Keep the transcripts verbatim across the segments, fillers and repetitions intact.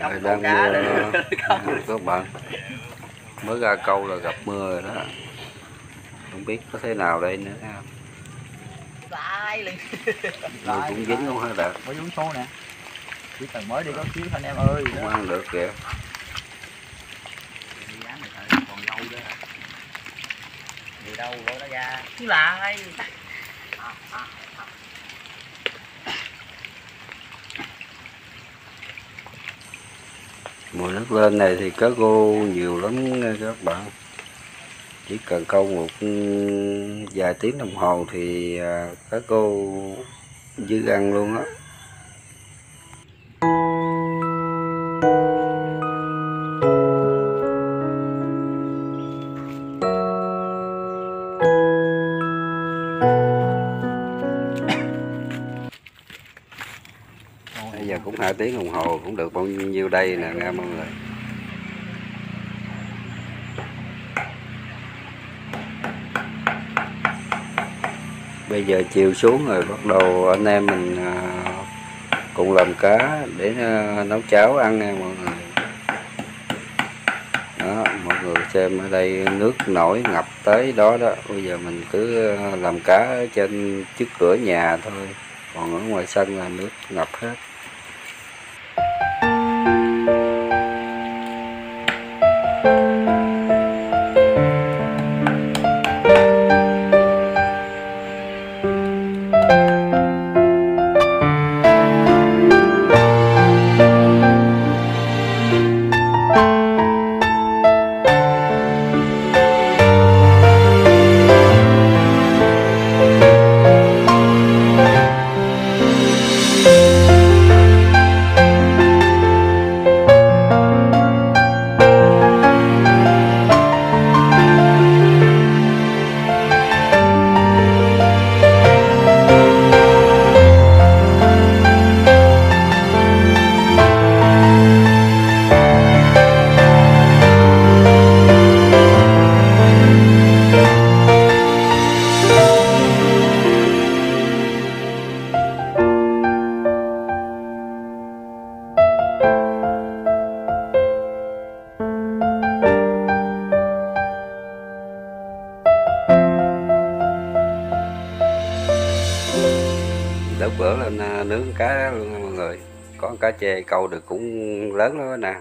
Trời đang mưa các bạn, mới ra câu là gặp mưa rồi đó, không biết có thế nào đây nữa ha. Mưa cũng dính luôn hả Đạt? Mới xuống số nè, chỉ cần mới đi có xíu anh em ơi. Không ăn được kìa. Còn lâu đó. Gì đâu lôi nó ra. Chứ lại. Mùa nước lên này thì cá rô nhiều lắm nha các bạn. Chỉ cần câu một vài tiếng đồng hồ thì cá rô dư ăn luôn á. Bây giờ cũng hai tiếng đồng hồ cũng được bao nhiêu đây nè nghe mọi người. Bây giờ chiều xuống rồi bắt đầu anh em mình cùng làm cá để nấu cháo ăn nha mọi người. Đó, mọi người xem ở đây nước nổi ngập tới đó đó. Bây giờ mình cứ làm cá ở trên trước cửa nhà thôi, còn ở ngoài sân là nước ngập hết. Đợt bữa lên nướng cá luôn nha mọi người, có cá chê câu được cũng lớn đó nè.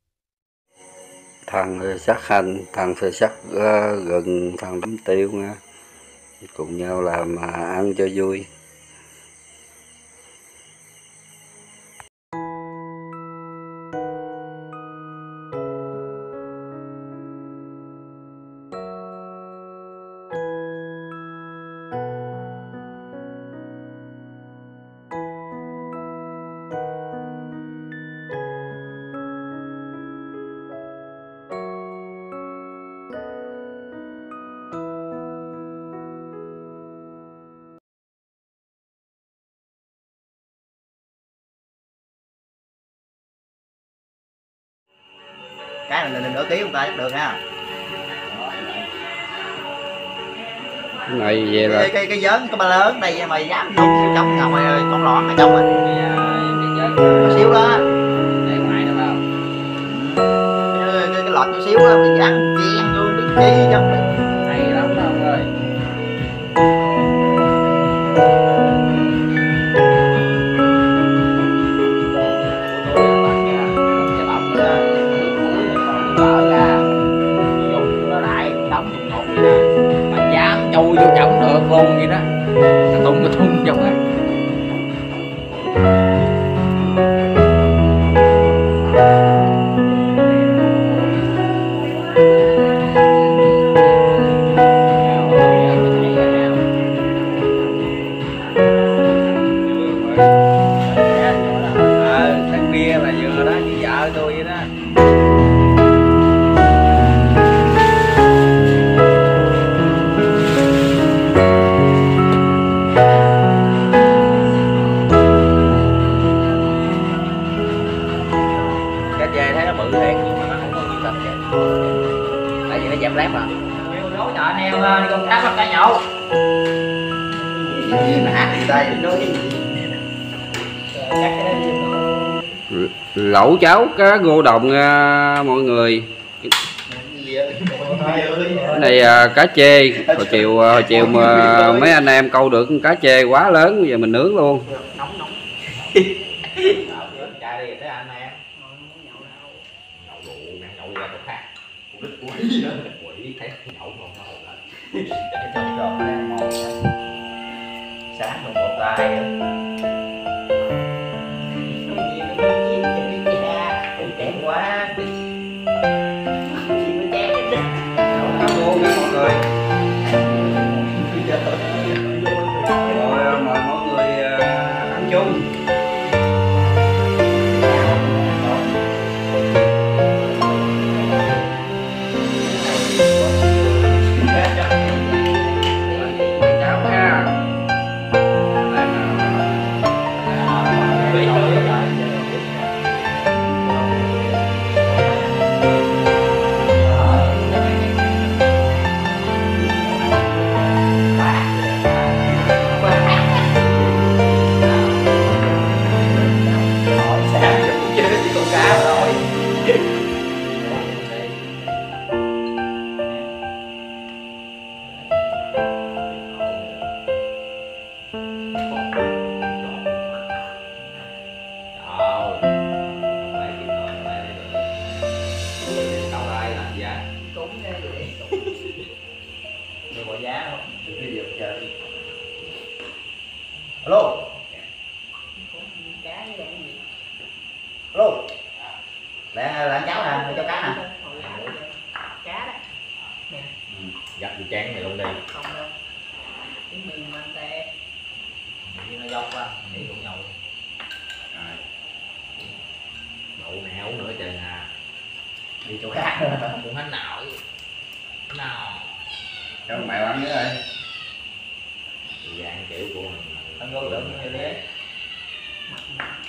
Thằng sắc hành, thằng thì sắc gừng, thằng đấm tiêu nha, cùng nhau làm ăn cho vui. Cái này nửa ký không ta chắc được ha. Cái này về là cái cái cái giớn cái ba lớn đây mày dám không trong ngồi con lọn ở trong á. Cái xíu đó. Để ngoài đó không? Cái cái, cái lọt chút xíu đó mình ăn chiên vô biết chi trong hay lắm đó ông ơi. Chui vô trọng được luôn vậy đó, nó tung cái thun trong á. Ờ, thằng kia là vừa đó, với vợ tôi vậy đó. Tại vì nó dẹp lép à. Đố chợ anh em đi con cá bắt cá nhậu. Gì mà hát gì đây nói cái gì. Chắc cái đó lẩu cháo cá gô đồng à, mọi người. Cái này à, cá chê hồi chiều hồi chiều mà mấy anh em câu được cá chê quá lớn, bây giờ mình nướng luôn. Nóng nóng. Chạy đi tới anh em. Nhậu rượu, nhậu ra chỗ khác. Quỷ quỷ thấy nhậu còn nó hồn lên. Cái tròn tròn đang mòn. Sáng không một tay. Chén quá. Mọi người rồi mời mọi người ăn chung. Cháu ha. Alo. Alo. Là là cháu nè, cho cá nè. Cá đó. Nè. Gấp cái chén này luôn đi. Không đâu. Cái mì mà tè. Nó dốc quá, nghĩ cũng nhậu. Rồi. Đậu nẻo nữa trời à. Đi chỗ khác. Cũng hết nào. Nào. Cho mẹ ăn nữa đây. Dạng kiểu của mình. Ăn vô được như thế.